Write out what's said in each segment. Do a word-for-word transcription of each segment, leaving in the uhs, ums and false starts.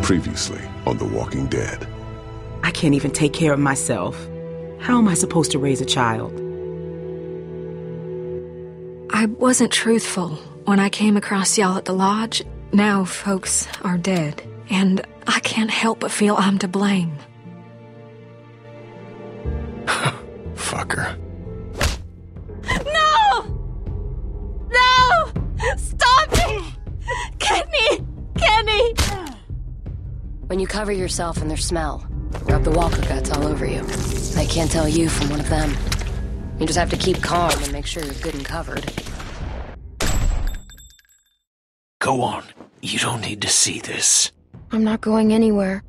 Previously on The Walking Dead. I can't even take care of myself. How am I supposed to raise a child? I wasn't truthful when I came across y'all at the lodge. Now folks are dead, and I can't help but feel I'm to blame. Fucker. No! No! Stop me! Kenny! Kenny! When you cover yourself in their smell, rub the walker guts all over you. They can't tell you from one of them. You just have to keep calm and make sure you're good and covered. Go on. You don't need to see this. I'm not going anywhere.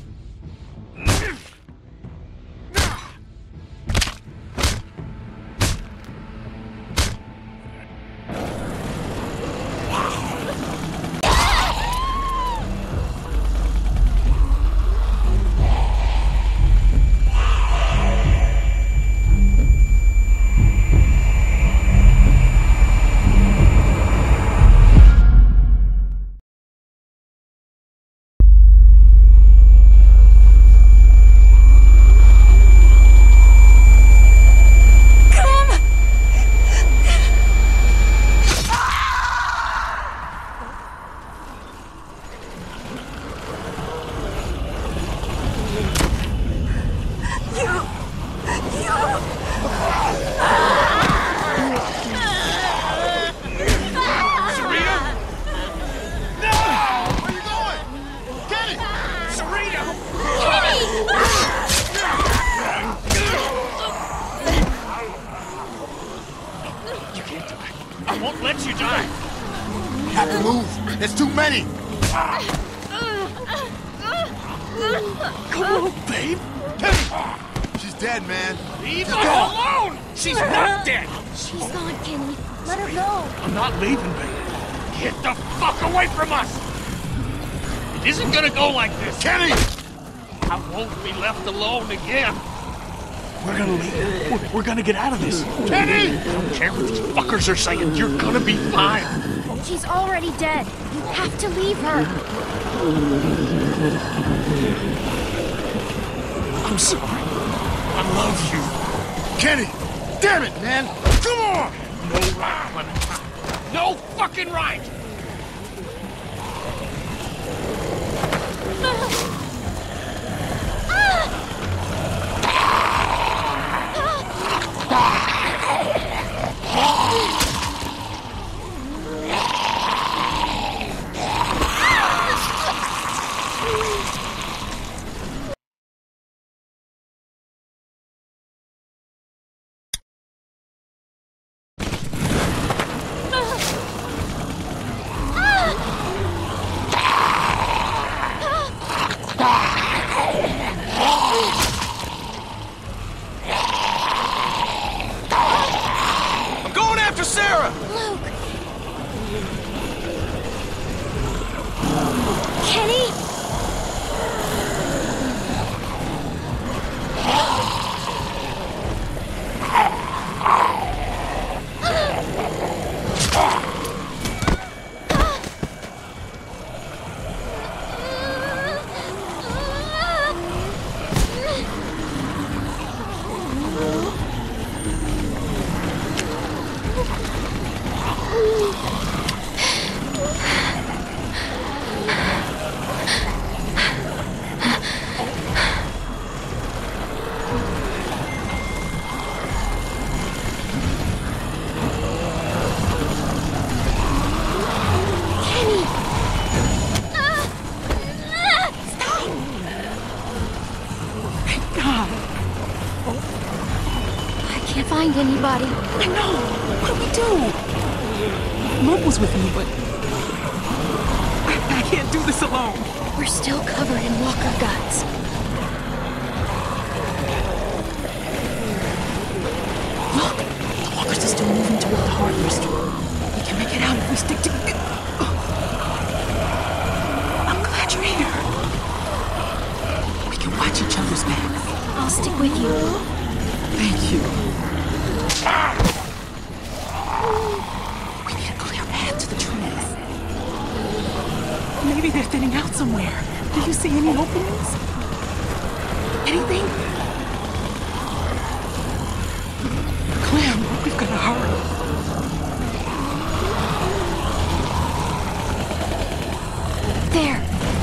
I won't let you die! You have to move! There's too many! Come on, babe! She's dead, man! Leave her alone! She's not dead! She's gone, Kenny. Let her go. I'm not leaving, babe. Get the fuck away from us! It isn't gonna go like this! Kenny! I won't be left alone again! We're gonna leave. We're, we're gonna get out of this. Kenny! I don't care what these fuckers are saying. You're gonna be fine. She's already dead. You have to leave her. I'm sorry. I love you. Kenny! Damn it, man! Come on! No right. No fucking right! I'm going after Sarah! Luke! Kenny? Find anybody. I know! What do we do? Luke was with me, but I, I can't do this alone. We're still covered in walker guts. Look! The walkers are still moving toward the hardware store. We can make it out if we stick together. I'm glad you're here. We can watch each other's backs. I'll stick with you. Thank you. We need a clear path to the trees. Maybe they're thinning out somewhere. Do you see any openings? Anything? Clem, we've got to hurry. There.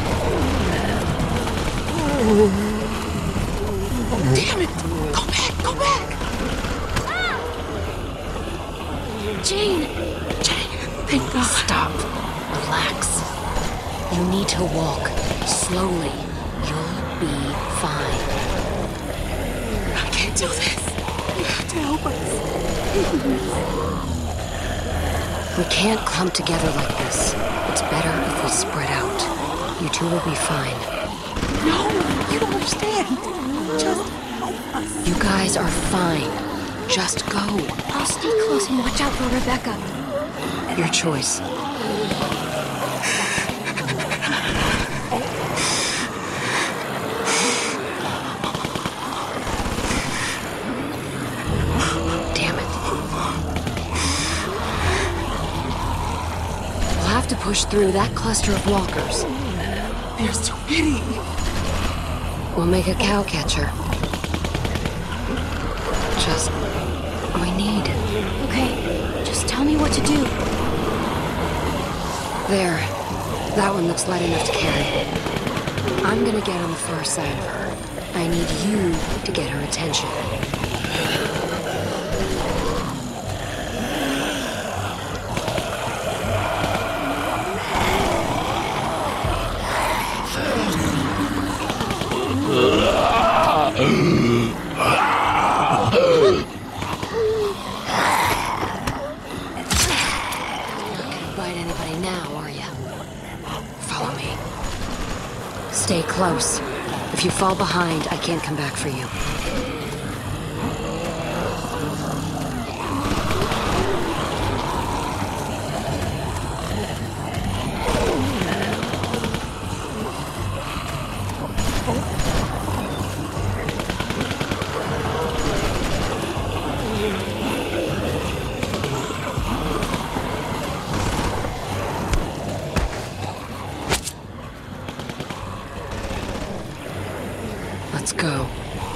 Damn it! Go back! Go back! Jane! Jane, thank God. Stop. Relax. You need to walk slowly. You'll be fine. I can't do this. You have to help us. We can't clump together like this. It's better if we spread out. You two will be fine. No, you don't understand. Just help us. You guys are fine. Just go. I'll stay close and watch out for Rebecca. Your choice. Damn it. We'll have to push through that cluster of walkers. There's too many. We'll make a cow catcher. Just what we need. Okay, just tell me what to do. There. That one looks light enough to carry. I'm gonna get on the far side of her. I need you to get her attention. Stay close. If you fall behind, I can't come back for you. Let's go.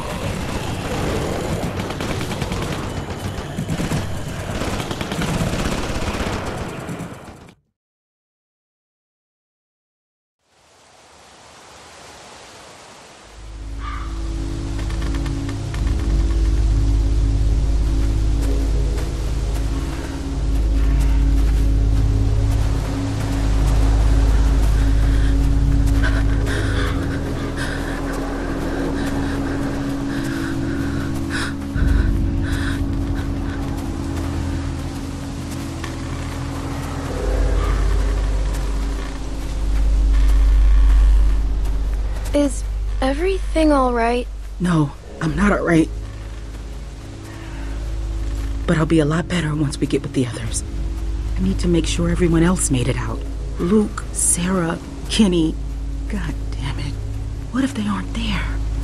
Is everything all right? No, I'm not all right. But I'll be a lot better once we get with the others. I need to make sure everyone else made it out. Luke, Sarah, Kenny. God damn it. What if they aren't there?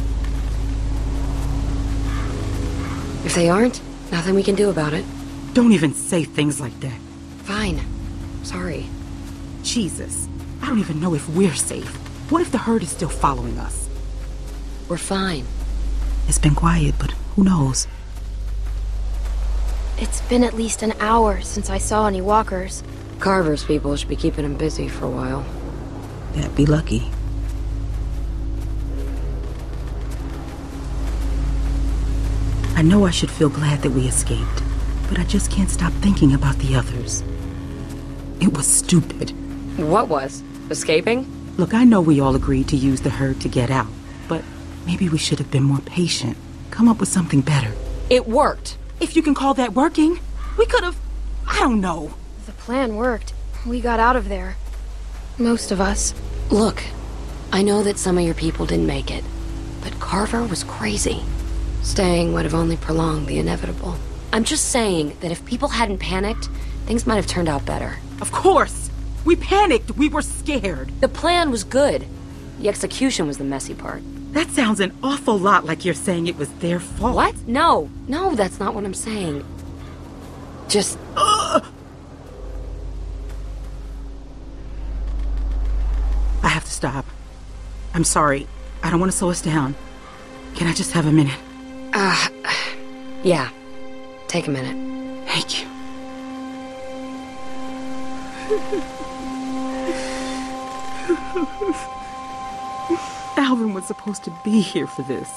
If they aren't, nothing we can do about it. Don't even say things like that. Fine. Sorry. Jesus. I don't even know if we're safe. What if the herd is still following us? We're fine. It's been quiet, but who knows? It's been at least an hour since I saw any walkers. Carver's people should be keeping him busy for a while. That'd be lucky. I know I should feel glad that we escaped, but I just can't stop thinking about the others. It was stupid. What was? Escaping? Look, I know we all agreed to use the herd to get out, but maybe we should have been more patient. Come up with something better. It worked. If you can call that working, we could have... I don't know. The plan worked. We got out of there. Most of us. Look, I know that some of your people didn't make it, but Carver was crazy. Staying would have only prolonged the inevitable. I'm just saying that if people hadn't panicked, things might have turned out better. Of course! We panicked. We were scared. The plan was good. The execution was the messy part. That sounds an awful lot like you're saying it was their fault. What? No. No, that's not what I'm saying. Just... Ugh. I have to stop. I'm sorry. I don't want to slow us down. Can I just have a minute? Uh, yeah. Take a minute. Thank you. Alvin was supposed to be here for this.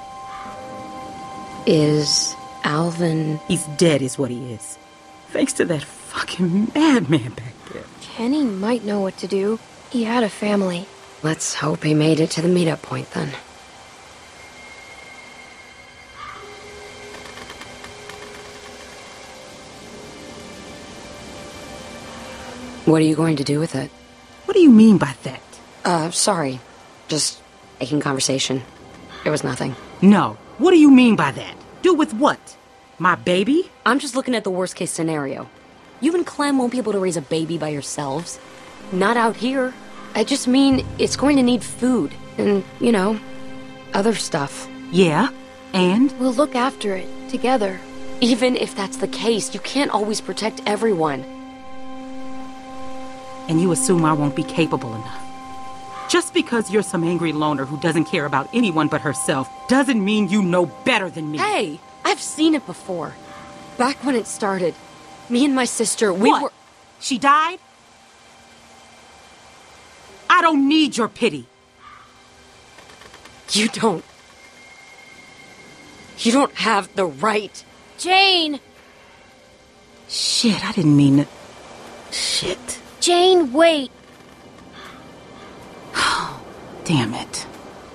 Is Alvin... He's dead is what he is. Thanks to that fucking madman back there. Kenny might know what to do. He had a family. Let's hope he made it to the meetup point, then. What are you going to do with it? What do you mean by that? Uh, sorry. Just making conversation. It was nothing. No. What do you mean by that? Do with what? My baby? I'm just looking at the worst case scenario. You and Clem won't be able to raise a baby by yourselves. Not out here. I just mean it's going to need food and, you know, other stuff. Yeah, and? We'll look after it, together. Even if that's the case, you can't always protect everyone. And you assume I won't be capable enough. Just because you're some angry loner who doesn't care about anyone but herself doesn't mean you know better than me. Hey, I've seen it before. Back when it started, me and my sister, we what? were... She died? I don't need your pity. You don't. You don't have the right. Jane! Shit, I didn't mean to... Shit. Jane, wait! Damn it.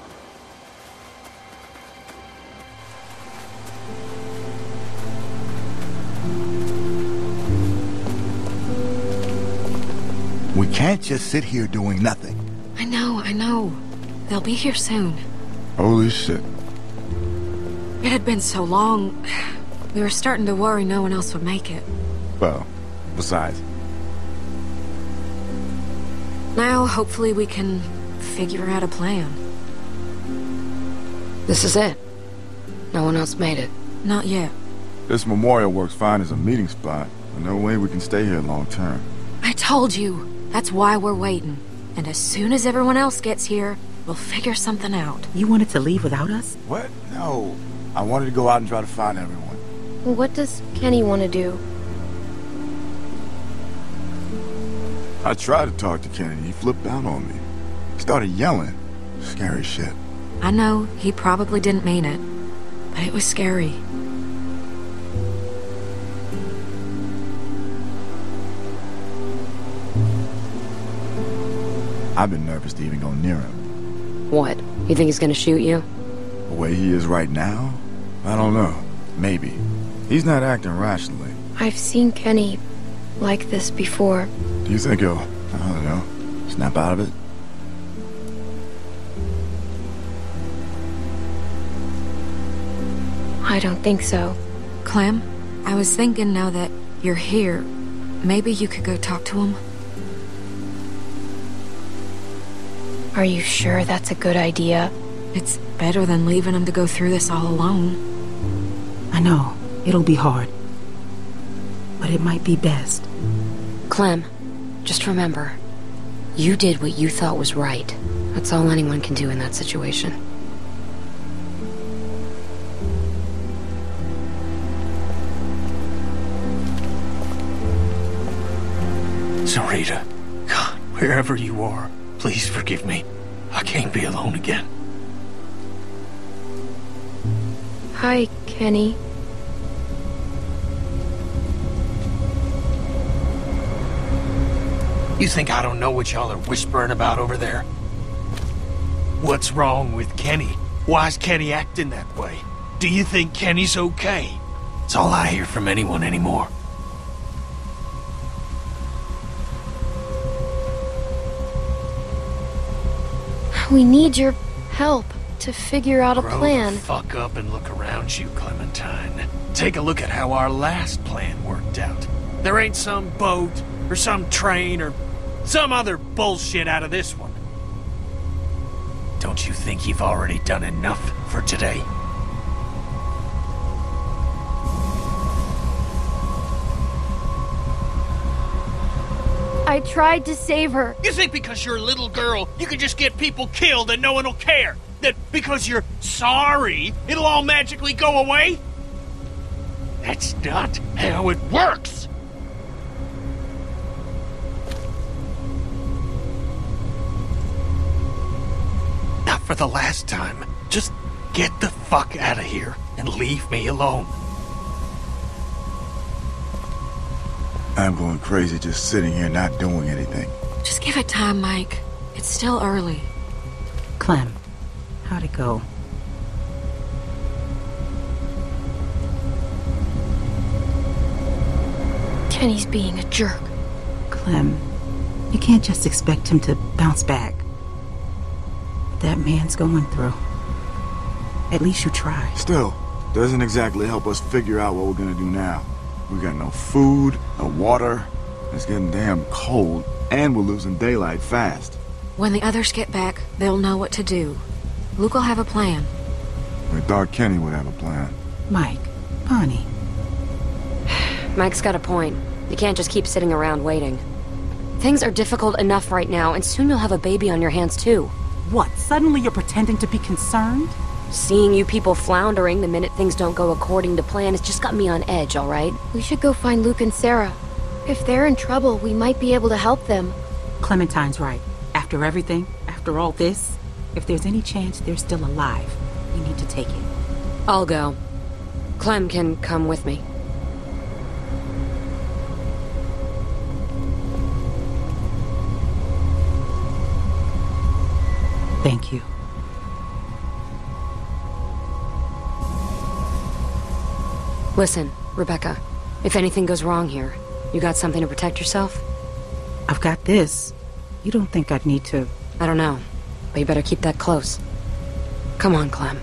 We can't just sit here doing nothing. I know, I know. They'll be here soon. Holy shit. It had been so long, we were starting to worry no one else would make it. Well, besides. Now, hopefully we can figure out a plan. This is it. No one else made it. Not yet. This memorial works fine as a meeting spot, but no way we can stay here long term. I told you. That's why we're waiting. And as soon as everyone else gets here, we'll figure something out. You wanted to leave without us? What? No. I wanted to go out and try to find everyone. What does Kenny want to do? I tried to talk to Kenny. He flipped out on me. He started yelling. Scary shit. I know he probably didn't mean it, but it was scary. I've been nervous to even go near him. What? You think he's gonna shoot you? The way he is right now? I don't know. Maybe. He's not acting rationally. I've seen Kenny like this before. Do you think he'll, I don't know, snap out of it? I don't think so. Clem, I was thinking now that you're here, maybe you could go talk to him? Are you sure that's a good idea? It's better than leaving him to go through this all alone. I know. It'll be hard. But it might be best. Clem, just remember, you did what you thought was right. That's all anyone can do in that situation. Sarita, God, wherever you are, please forgive me. I can't be alone again. Hi, Kenny. You think I don't know what y'all are whispering about over there? What's wrong with Kenny? Why's Kenny acting that way? Do you think Kenny's okay? It's all I hear from anyone anymore. We need your help to figure out a Grow plan. the fuck up and look around you, Clementine. Take a look at how our last plan worked out. There ain't some boat, or some train, or some other bullshit out of this one. Don't you think you've already done enough for today? I tried to save her. You think because you're a little girl, you can just get people killed and no one will care? That because you're sorry, it'll all magically go away? That's not how it works! Not for the last time. Just get the fuck out of here and leave me alone. I'm going crazy just sitting here not doing anything. Just give it time, Mike. It's still early. Clem, how'd it go? Kenny's being a jerk. Clem, you can't just expect him to bounce back. That man's going through. At least you try. Still, doesn't exactly help us figure out what we're gonna do now. We got no food, no water, it's getting damn cold, and we're losing daylight fast. When the others get back, they'll know what to do. Luke will have a plan. We thought Kenny would have a plan. Mike, Bonnie. Mike's got a point. You can't just keep sitting around waiting. Things are difficult enough right now, and soon you'll have a baby on your hands too. What, suddenly you're pretending to be concerned? Seeing you people floundering the minute things don't go according to plan has just got me on edge, alright? We should go find Luke and Sarah. If they're in trouble, we might be able to help them. Clementine's right. After everything, after all this, if there's any chance they're still alive, we need to take it. I'll go. Clem can come with me. Thank you. Listen, Rebecca, if anything goes wrong here, you got something to protect yourself? I've got this. You don't think I'd need to... I don't know, but you better keep that close. Come on, Clem.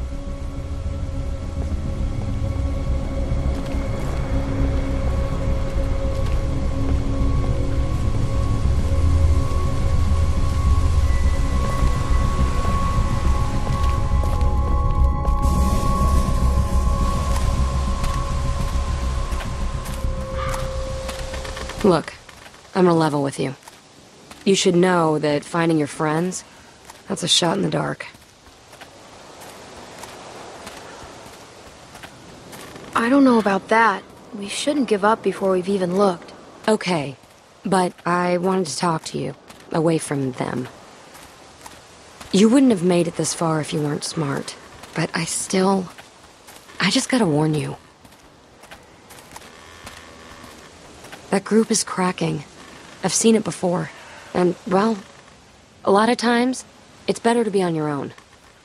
Look, I'm gonna level with you. You should know that finding your friends, that's a shot in the dark. I don't know about that. We shouldn't give up before we've even looked. Okay, but I wanted to talk to you, away from them. You wouldn't have made it this far if you weren't smart, but I still... I just gotta warn you. That group is cracking. I've seen it before. And, well, a lot of times, it's better to be on your own.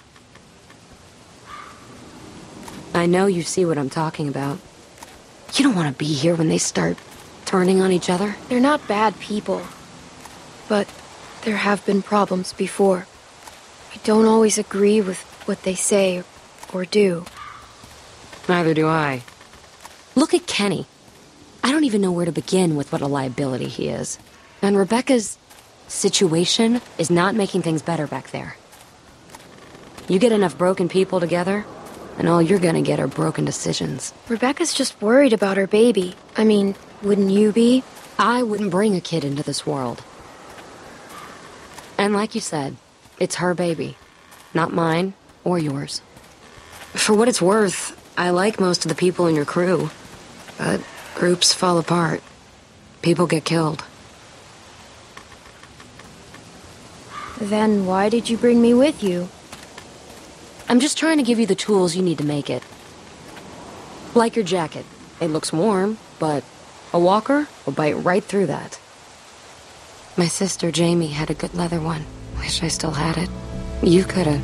I know you see what I'm talking about. You don't want to be here when they start turning on each other. They're not bad people. But there have been problems before. I don't always agree with what they say or do. Neither do I. Look at Kenny. I don't even know where to begin with what a liability he is. And Rebecca's situation is not making things better back there. You get enough broken people together, and all you're gonna get are broken decisions. Rebecca's just worried about her baby. I mean, wouldn't you be? I wouldn't bring a kid into this world. And like you said, it's her baby, not mine or yours. For what it's worth, I like most of the people in your crew, but groups fall apart. People get killed. Then why did you bring me with you? I'm just trying to give you the tools you need to make it. Like your jacket. It looks warm, but a walker will bite right through that. My sister Jamie had a good leather one. Wish I still had it. You could've.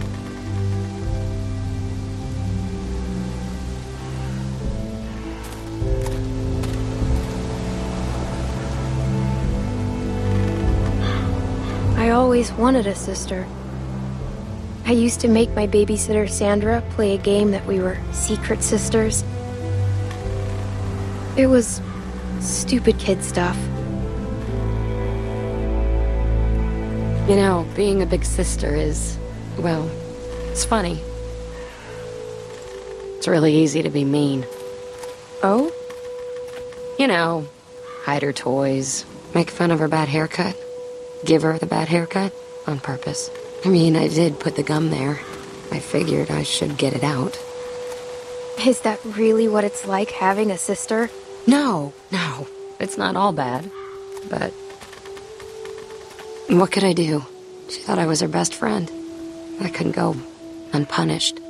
I always wanted a sister. I used to make my babysitter Sandra play a game that we were secret sisters. It was stupid kid stuff. You know, being a big sister is, well, it's funny. It's really easy to be mean. Oh? You know, hide her toys, Make fun of her bad haircut? Give her the bad haircut? On purpose. I mean, I did put the gum there. I figured I should get it out. Is that really what it's like having a sister? No, no. It's not all bad. But... what could I do? She thought I was her best friend. I couldn't go unpunished.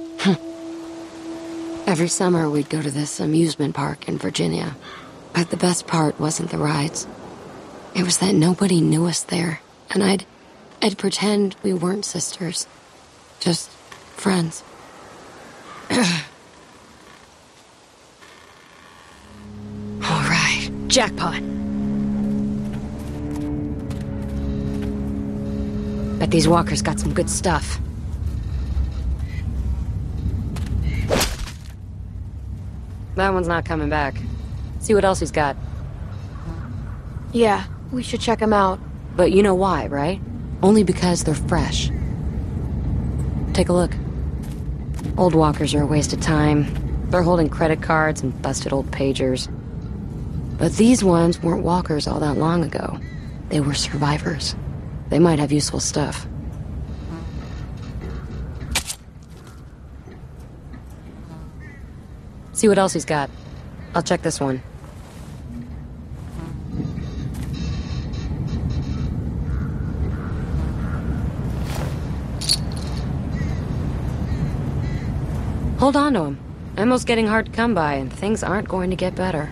Every summer we'd go to this amusement park in Virginia. But the best part wasn't the rides. It was that nobody knew us there. And I'd... I'd pretend we weren't sisters. Just friends. All right. Jackpot. Bet these walkers got some good stuff. That one's not coming back. See what else he's got. Yeah, we should check him out. But you know why, right? Only because they're fresh. Take a look. Old walkers are a waste of time. They're holding credit cards and busted old pagers. But these ones weren't walkers all that long ago. They were survivors. They might have useful stuff. See what else he's got. I'll check this one. Hold on to him. Ammo's getting hard to come by, and things aren't going to get better.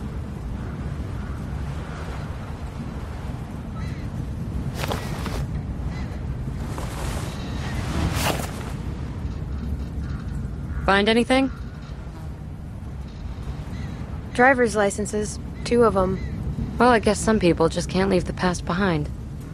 Find anything? Driver's licenses. Two of them. Well, I guess some people just can't leave the past behind.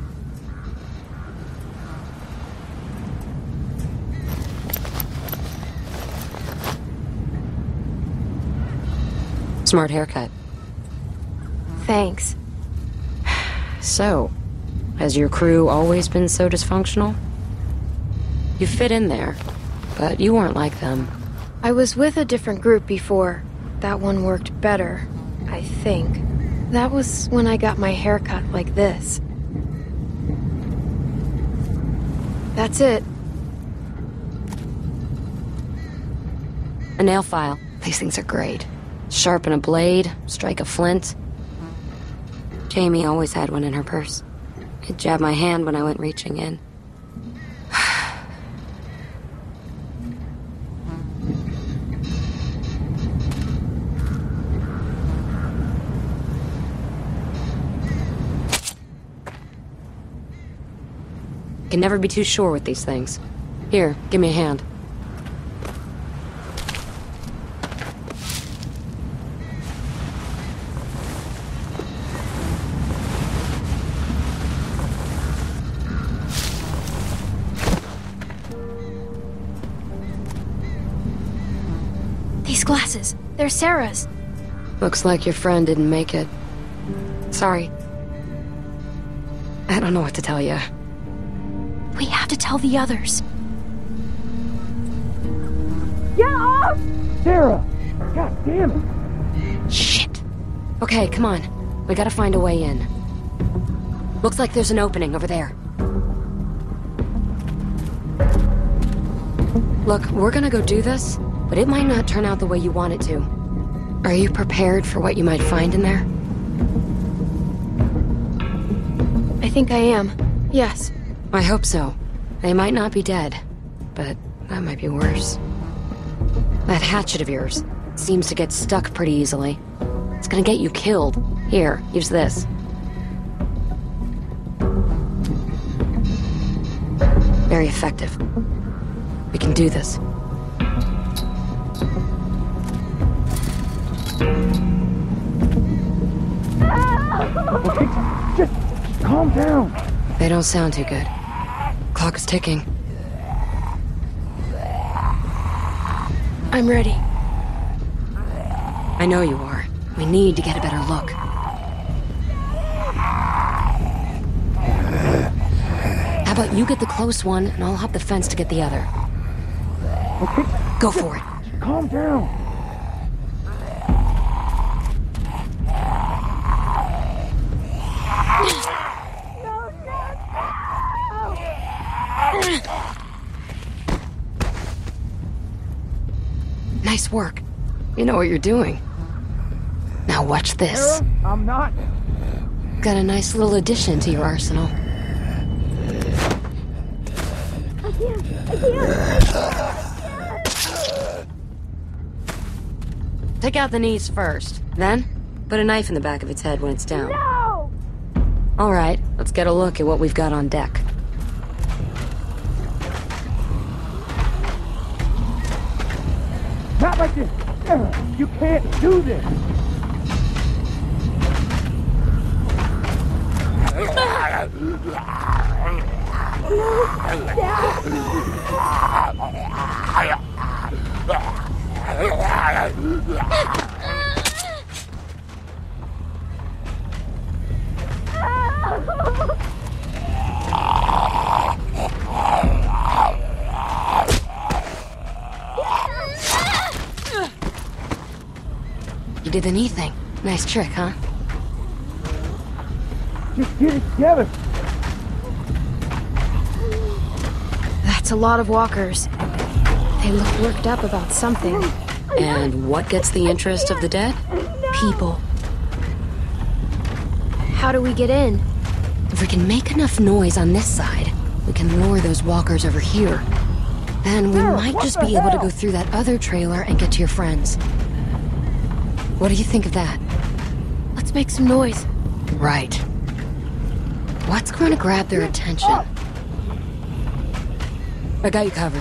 Smart haircut. Thanks. So, has your crew always been so dysfunctional? You fit in there, but you weren't like them. I was with a different group before. That one worked better, I think. That was when I got my hair cut like this. That's it. A nail file. These things are great. Sharpen a blade, strike a flint. Jamie always had one in her purse. It jabbed my hand when I went reaching in. Can never be too sure with these things. Here, give me a hand. These glasses, they're Sarah's. Looks like your friend didn't make it. Sorry. I don't know what to tell you. We have to tell the others. Get off! Sarah! God damn it! Shit. Okay, come on. We gotta find a way in. Looks like there's an opening over there. Look, we're gonna go do this, but it might not turn out the way you want it to. Are you prepared for what you might find in there? I think I am. Yes. I hope so. They might not be dead, but that might be worse. That hatchet of yours seems to get stuck pretty easily. It's gonna get you killed. Here, use this. Very effective. We can do this. Okay, just calm down. They don't sound too good. Clock is ticking. I'm ready. I know you are. We need to get a better look. How about you get the close one, and I'll hop the fence to get the other. Okay. Go for it. Calm down. Nice work. You know what you're doing. Now watch this. Sarah, I'm not. Got a nice little addition to your arsenal. I can't. I can't. Take out the knees first. Then, put a knife in the back of its head when it's down. No! All right, let's get a look at what we've got on deck. Not like this. Sarah, you can't do this. You did the knee thing. Nice trick, huh? Just get it together. That's a lot of walkers. They look worked up about something. And what gets the interest of the dead? People. How do we get in? If we can make enough noise on this side, we can lure those walkers over here. Then we Sarah, might what just the be able to hell? go through that other trailer and get to your friends. What do you think of that? Let's make some noise. Right. What's going to grab their attention? I got you covered.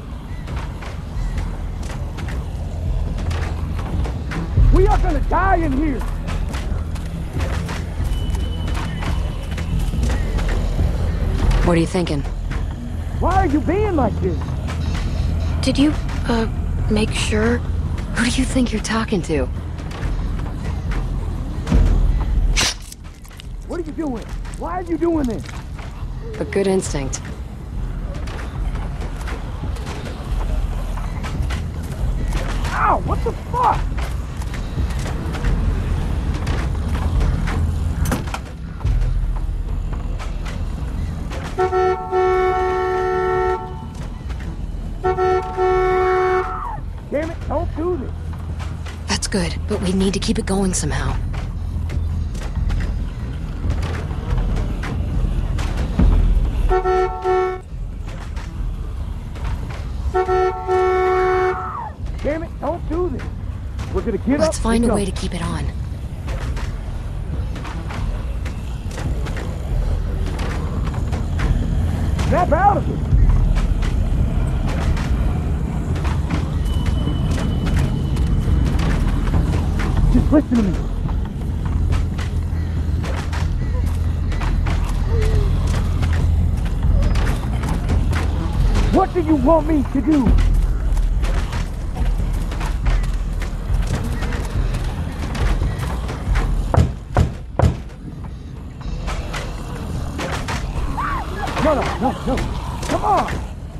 We are gonna die in here. What are you thinking? Why are you being like this? Did you, uh, make sure? Who do you think you're talking to? What are you doing? Why are you doing this? A good instinct. Ow, what the fuck? Damn it, don't do this. That's good, but we need to keep it going somehow. Damn it, don't do this. We're gonna get up. Let's find and a go. way to keep it on. Snap out of it. Just listen to me. What do you want me to do? No, no, no, no. Come on.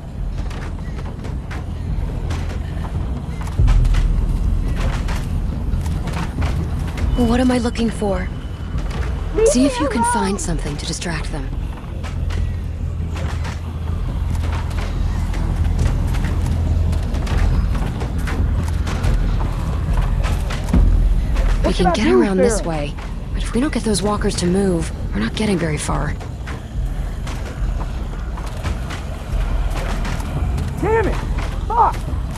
What am I looking for? See if you can find something to distract them. We should can I get do, around this Sarah? way, but if we don't get those walkers to move, we're not getting very far. Damn it! Fuck!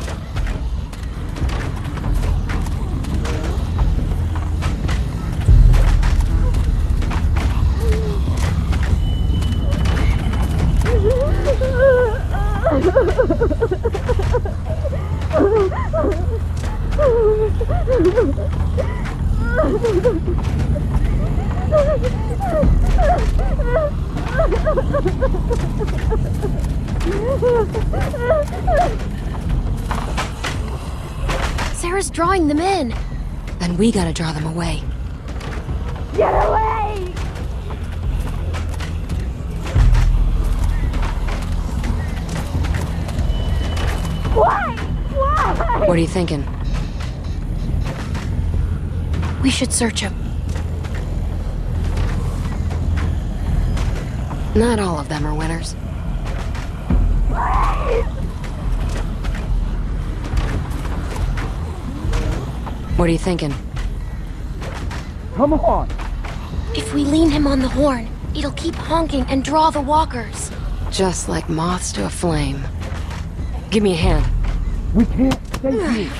Sarah's drawing them in. Then we gotta draw them away. Get away! Why? Why? What are you thinking? We should search him. Not all of them are winners. What are you thinking? Come on! If we lean him on the horn, it'll keep honking and draw the walkers. Just like moths to a flame. Give me a hand. We can't stay here.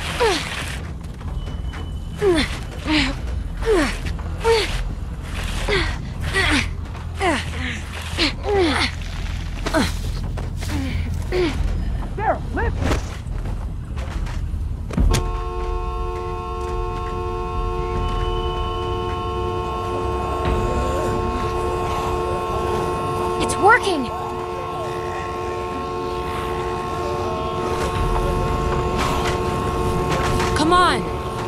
Sarah, listen! It's working! Come on!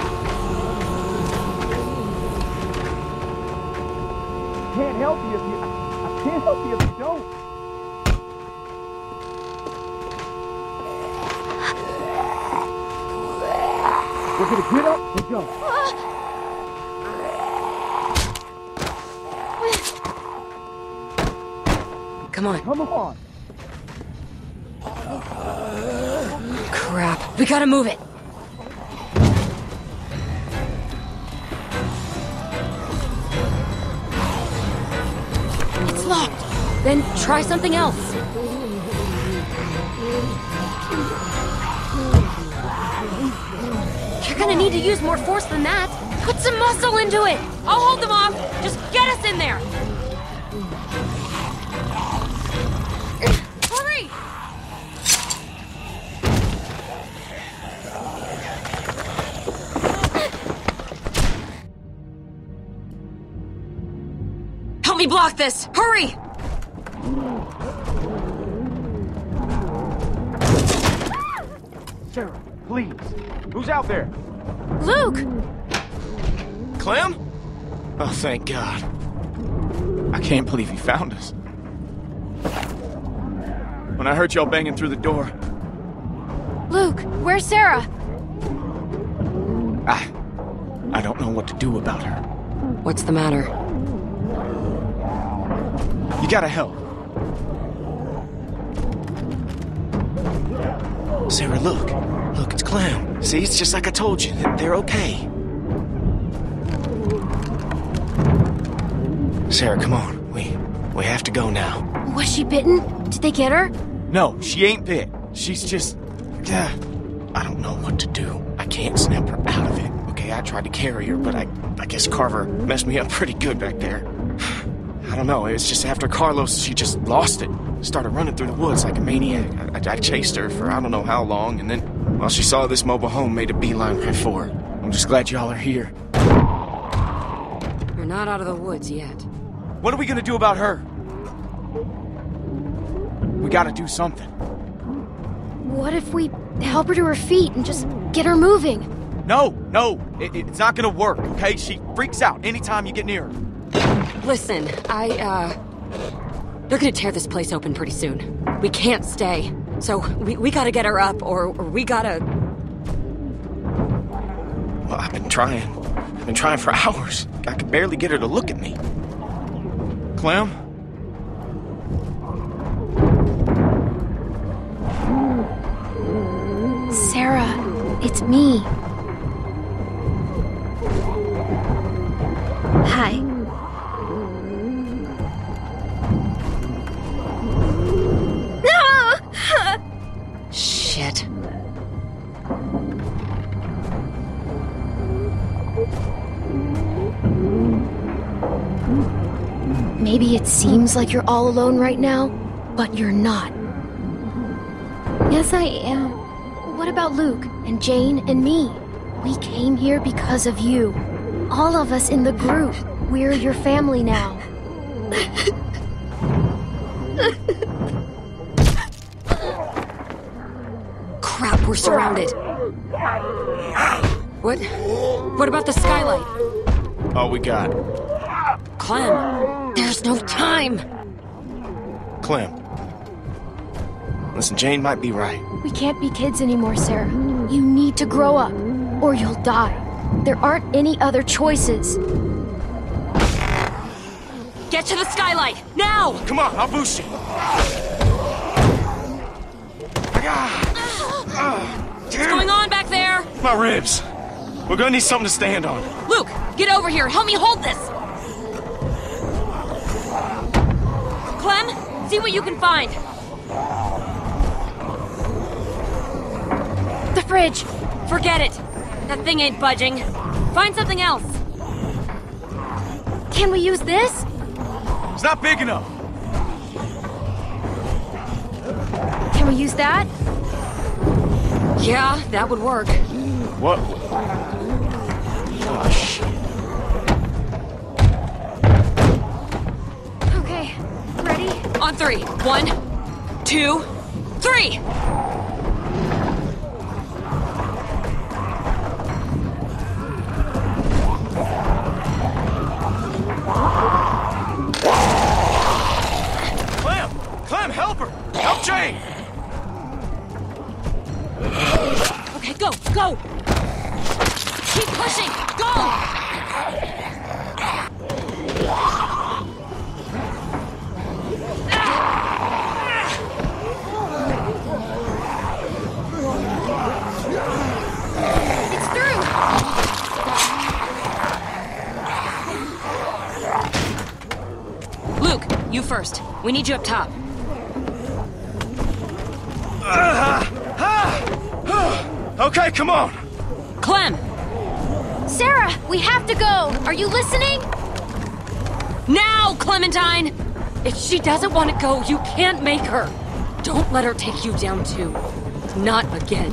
Can't help you if you... I can't help you if you don't. We're gonna get up and go. Come on. Come on. Crap. We gotta move it. It's locked. Then try something else. You're gonna need to use more force than that. Put some muscle into it. I'll hold them off. Just get us in there. Hurry! Help me block this. Hurry! Sarah, please. Who's out there? Luke! Clem? Oh, thank God. I can't believe he found us. When I heard y'all banging through the door... Luke, where's Sarah? I... I don't know what to do about her. What's the matter? You gotta help. Sarah, look. Look, it's Clem. See, it's just like I told you. They're okay. Sarah, come on. We... we have to go now. Was she bitten? Did they get her? No, she ain't bit. She's just... Uh, I don't know what to do. I can't snap her out of it. Okay, I tried to carry her, but I... I guess Carver messed me up pretty good back there. I don't know, it's just after Carlos, she just lost it. Started running through the woods like a maniac. I, I, I chased her for I don't know how long, and then, while she saw this mobile home, made a beeline right for her. I'm just glad y'all are here. We're not out of the woods yet. What are we gonna do about her? We gotta do something. What if we help her to her feet and just get her moving? No, no, it, it's not gonna work, okay? She freaks out anytime you get near her. Listen, I, uh... they're gonna tear this place open pretty soon. We can't stay. So, we, we gotta get her up, or, or we gotta... Well, I've been trying. I've been trying for hours. I could barely get her to look at me. Clem? Sarah, it's me. Hi. Shit. Maybe it seems like you're all alone right now, but you're not. Yes, I am. What about Luke and Jane and me? We came here because of you. All of us in the group. We're your family now. Crap, we're surrounded. What? What about the skylight? All we got. Clem, there's no time. Clem. Listen, Jane might be right. We can't be kids anymore, Sarah. You need to grow up, or you'll die. There aren't any other choices. Get to the skylight, now! Come on, I'll boost you. What's going on back there? My ribs. We're gonna need something to stand on. Luke, get over here. Help me hold this. Clem, see what you can find. The fridge. Forget it. That thing ain't budging. Find something else. Can we use this? It's not big enough. Can we use that? Yeah, that would work. What? Oh, shit. Okay, ready? On three. One, two, three! Clem! Clem, help her! Help Jane! Okay, go, go! Keep pushing! Go! It's through! Luke, you first. We need you up top. Okay, come on! Clem! Sarah, we have to go! Are you listening? Now, Clementine! If she doesn't want to go, you can't make her. Don't let her take you down too. Not again.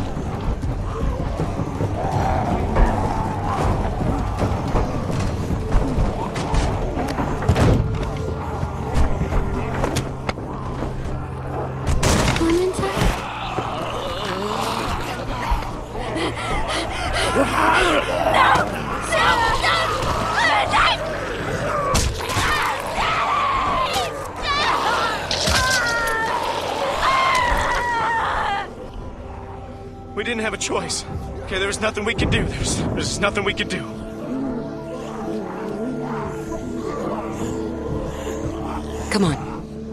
We didn't have a choice. Okay, there was nothing we could do. There's, there's nothing we could do. Come on.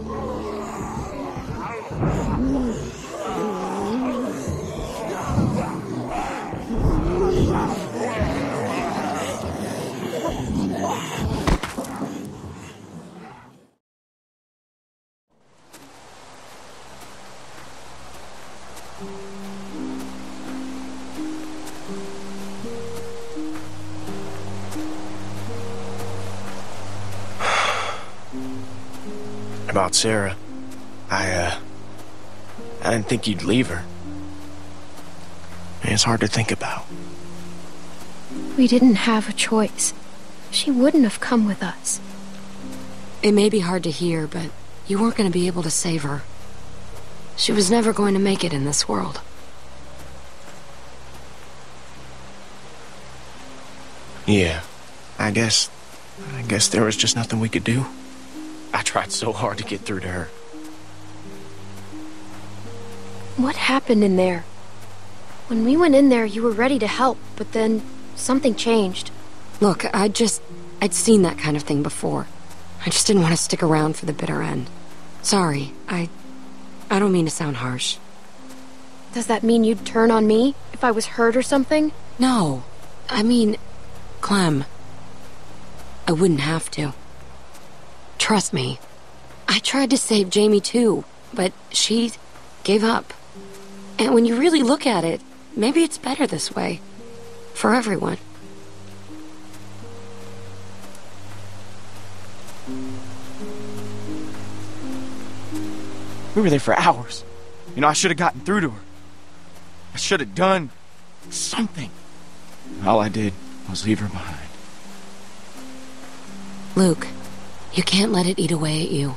About Sarah, I, uh, I didn't think you'd leave her. Man, it's hard to think about. We didn't have a choice. She wouldn't have come with us. It may be hard to hear, but you weren't going to be able to save her. She was never going to make it in this world. Yeah, I guess, I guess there was just nothing we could do. I tried so hard to get through to her. What happened in there? When we went in there, you were ready to help, but then something changed. Look, I just... I'd seen that kind of thing before. I just didn't want to stick around for the bitter end. Sorry, I... I don't mean to sound harsh. Does that mean you'd turn on me if I was hurt or something? No. I mean... Clem. I wouldn't have to. Trust me. I tried to save Jamie too, but she gave up. And when you really look at it, maybe it's better this way. For everyone. We were there for hours. You know, I should have gotten through to her. I should have done something. All I did was leave her behind. Luke, you can't let it eat away at you.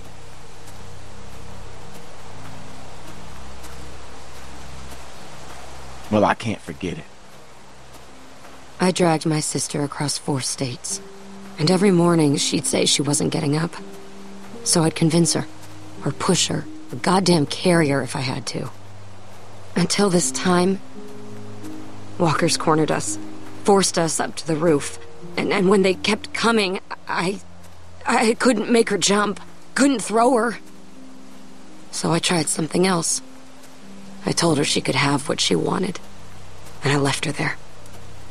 Well, I can't forget it. I dragged my sister across four states. And every morning she'd say she wasn't getting up. So I'd convince her. Or push her. Or goddamn carry her if I had to. Until this time, walkers cornered us. Forced us up to the roof. And, and when they kept coming, I... I couldn't make her jump. Couldn't throw her. So I tried something else. I told her she could have what she wanted. And I left her there.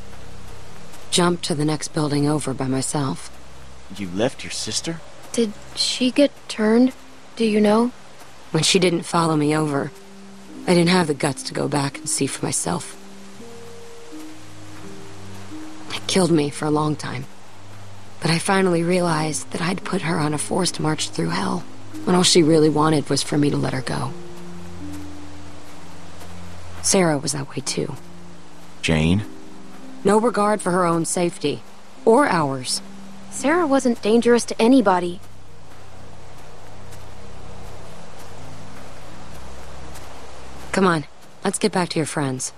jumped to the next building over by myself. You left your sister? Did she get turned? Do you know? When she didn't follow me over, I didn't have the guts to go back and see for myself. It killed me for a long time. But I finally realized that I'd put her on a forced march through hell, when all she really wanted was for me to let her go. Sarah was that way too. Jane? No regard for her own safety. Or ours. Sarah wasn't dangerous to anybody. Come on, let's get back to your friends.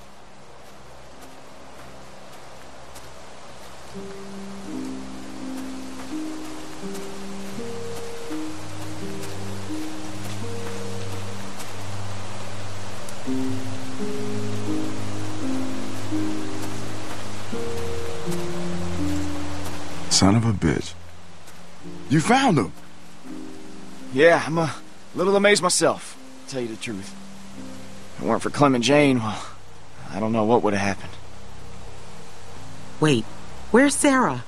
Son of a bitch. You found him! Yeah, I'm a little amazed myself, to tell you the truth. If it weren't for Clem and Jane, well, I don't know what would have happened. Wait, where's Sarah?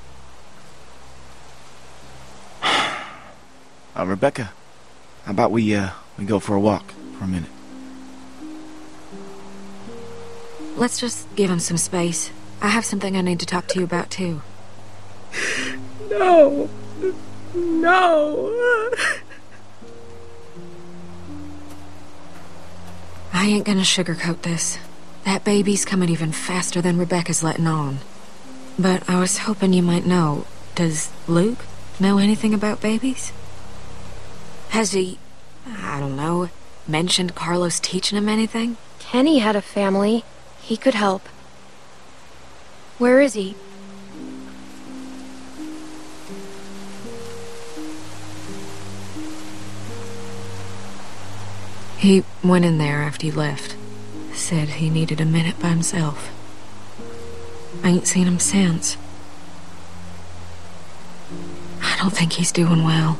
Uh, Rebecca, how about we, uh, we go for a walk for a minute? Let's just give him some space. I have something I need to talk to you about, too. No. No. I ain't gonna sugarcoat this. That baby's coming even faster than Rebecca's letting on. But I was hoping you might know. Does Luke know anything about babies? Has he, I don't know, mentioned Carlos teaching him anything? Kenny had a family. He could help. Where is he? He went in there after you left. Said he needed a minute by himself. I ain't seen him since. I don't think he's doing well.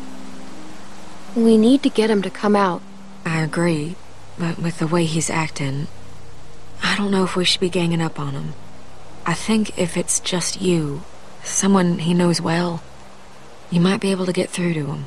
We need to get him to come out. I agree, but with the way he's acting, I don't know if we should be ganging up on him. I think if it's just you, someone he knows well, you might be able to get through to him.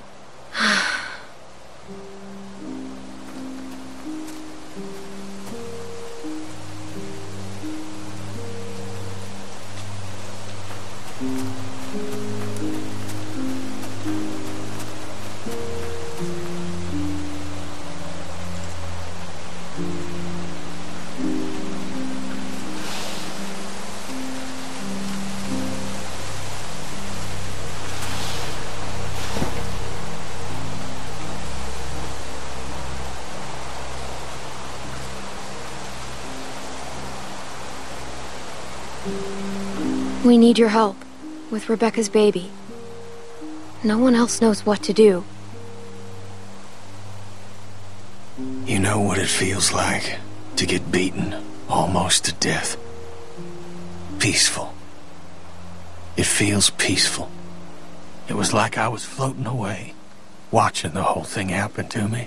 We need your help with Rebecca's baby. No one else knows what to do. You know what it feels like to get beaten almost to death. Peaceful. It feels peaceful. It was like I was floating away, watching the whole thing happen to me.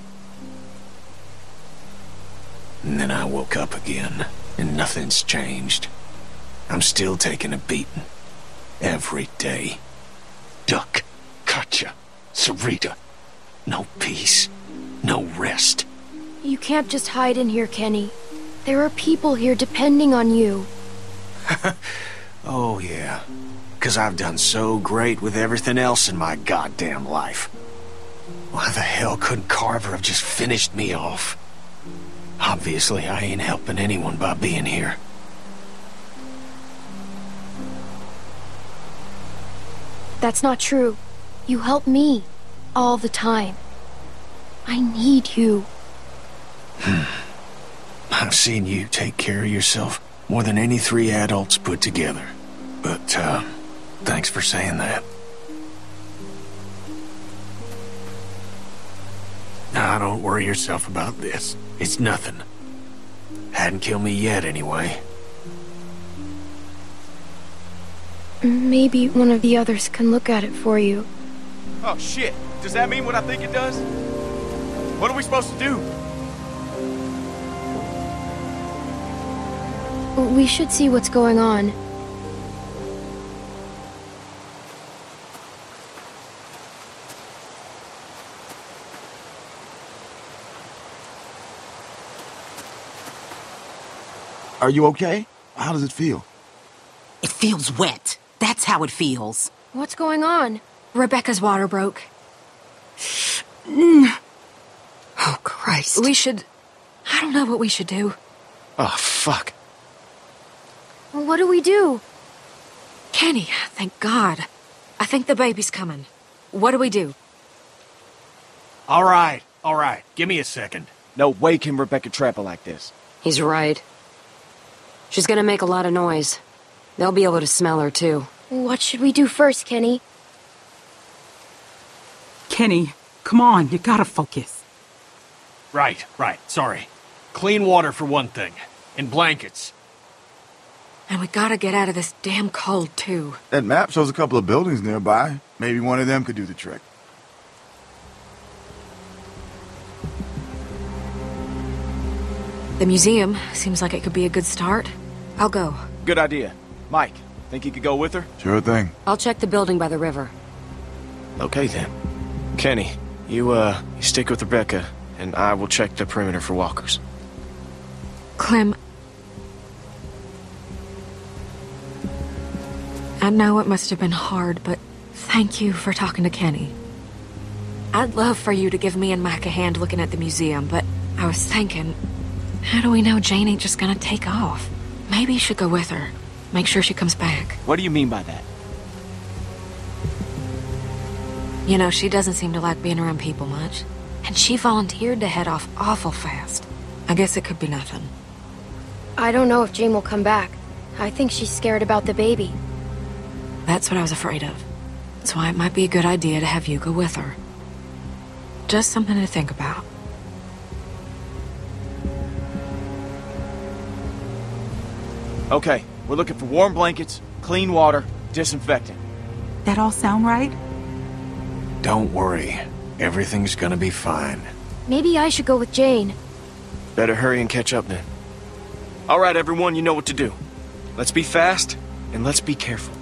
And then I woke up again, and nothing's changed. I'm still taking a beating. Every day. Duck, Katjaa, Sarita. No peace. No rest. You can't just hide in here, Kenny. There are people here depending on you. Oh, yeah. 'Cause I've done so great with everything else in my goddamn life. Why the hell couldn't Carver have just finished me off? Obviously, I ain't helping anyone by being here. That's not true. You help me. All the time. I need you. I've seen you take care of yourself more than any three adults put together. But, uh, thanks for saying that. Nah, don't worry yourself about this. It's nothing. Hadn't killed me yet, anyway. Maybe one of the others can look at it for you. Oh, shit. Does that mean what I think it does? What are we supposed to do? We should see what's going on. are you okay? How does it feel? It feels wet. That's how it feels. What's going on? Rebecca's water broke. Mm. Oh, Christ. We should... I don't know what we should do. Oh, fuck. Well, what do we do? Kenny, thank God. I think the baby's coming. What do we do? All right, all right. Give me a second. No way can Rebecca trap her like this. He's right. She's gonna make a lot of noise. They'll be able to smell her, too. What should we do first, Kenny? Kenny, come on, you gotta focus. Right, right, sorry. Clean water for one thing. And blankets. And we gotta get out of this damn cold, too. That map shows a couple of buildings nearby. Maybe one of them could do the trick. The museum seems like it could be a good start. I'll go. Good idea. Mike, think you could go with her? Sure thing. I'll check the building by the river. Okay, then. Kenny, you, uh, you stick with Rebecca, and I will check the perimeter for walkers. Clem... I know it must have been hard, but thank you for talking to Kenny. I'd love for you to give me and Mike a hand looking at the museum, but I was thinking, how do we know Jane ain't just gonna take off? Maybe you should go with her. Make sure she comes back. What do you mean by that? You know, she doesn't seem to like being around people much. And she volunteered to head off awful fast. I guess it could be nothing. I don't know if Jane will come back. I think she's scared about the baby. That's what I was afraid of. That's why it might be a good idea to have you go with her. Just something to think about. Okay, we're looking for warm blankets, clean water, disinfectant. That all sound right? Don't worry. Everything's gonna be fine. Maybe I should go with Jane. Better hurry and catch up then. All right, everyone, you know what to do. Let's be fast, and let's be careful.